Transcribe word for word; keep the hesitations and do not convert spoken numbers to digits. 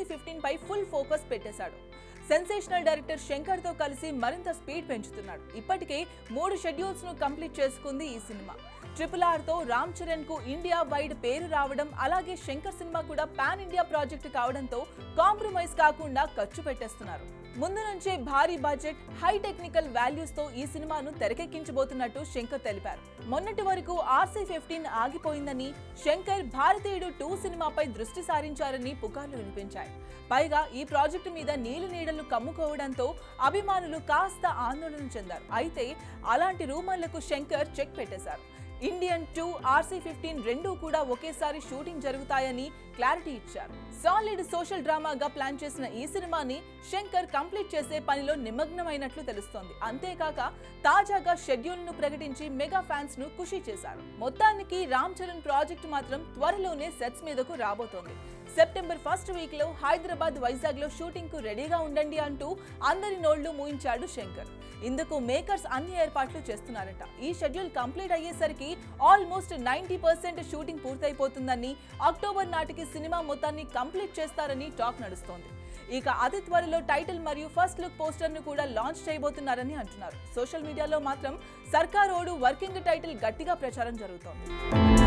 RC fifteen పై full focus పెట్టేశాడు. Sensational director Shankar తో కలిసి మరింత స్పీడ్ పెంచుతున్నాడు. ఇప్పటికే మూడు షెడ్యూల్స్ ను కంప్లీట్ చేసుకుంది ఈ సినిమా. ట్రిపుల్ ఆర్ తో రామ్ చరణ్ కు ఇండియా వైడ్ పేరు రావడం, అలాగే శంకర్ సినిమా కూడా పాన్ ఇండియా ప్రాజెక్ట్ కావడంతో కాంప్రమైజ్ కాకుండా ఖర్చు పెట్టేస్తున్నారు. ముందు నుంచే భారీ బడ్జెట్, హై టెక్నికల్ వాల్యూస్ తో ఈ సినిమాను తెరకెక్కించబోతున్నట్టు శంకర్ తెలిపారు. మొన్నటి వరకు ఆర్సీ ఫిఫ్టీన్ ఆగిపోయిందని, శంకర్ భారతీయుడు టూ సినిమాపై దృష్టి సారించారని పుకార్లు వినిపించాయి. పైగా ఈ ప్రాజెక్టు మీద నీలి నీడలు కమ్ముకోవడంతో అభిమానులు కాస్త ఆందోళన చెందారు. అయితే అలాంటి రూమర్లకు శంకర్ చెక్ పెట్టేశారు. ఇండియన్ టూ, ఆర్సీ ఫిఫ్టీన్ రెండూ కూడా ఒకేసారి షూటింగ్ జరుగుతాయని క్లారిటీ ఇచ్చారు. సాలిడ్ సోషల్ డ్రామాగా ప్లాన్ చేసిన ఈ సినిమాని శంకర్ కంప్లీట్ చేసే పనిలో నిమగ్నమైనట్లు తెలుస్తోంది. అంతేకాక తాజాగా షెడ్యూల్ ను ప్రకటించి మెగా ఫ్యాన్స్ ను ఖుషి చేశారు. మొత్తానికి రామ్ చరణ్ ప్రాజెక్ట్ మాత్రం త్వరలోనే సెట్స్ మీదకు రాబోతోంది. సెప్టెంబర్ ఫస్ట్ వీక్ లో హైదరాబాద్, వైజాగ్ లో షూటింగ్ కు రెడీగా ఉండండి అంటూ అందరి నోళ్లు మూయించాడు శంకర్. ఇందుకు మేకర్స్ అన్ని ఏర్పాట్లు చేస్తున్నారట. ఈ షెడ్యూల్ కంప్లీట్ అయ్యేసరికి ఆల్మోస్ట్ నైన్టీ పర్సెంట్ షూటింగ్ పూర్తయిపోతుందని, అక్టోబర్ నాటికి సినిమా మొత్తాన్ని కంప్లీట్ చేస్తారని టాక్ నడుస్తోంది. ఇక అతి త్వరలో టైటిల్ మరియు ఫస్ట్ లుక్ పోస్టర్ ను కూడా లాంచ్ చేయబోతున్నారని అంటున్నారు. సోషల్ మీడియాలో మాత్రం సర్కారోడు వర్కింగ్ టైటిల్ గట్టిగా ప్రచారం జరుగుతోంది.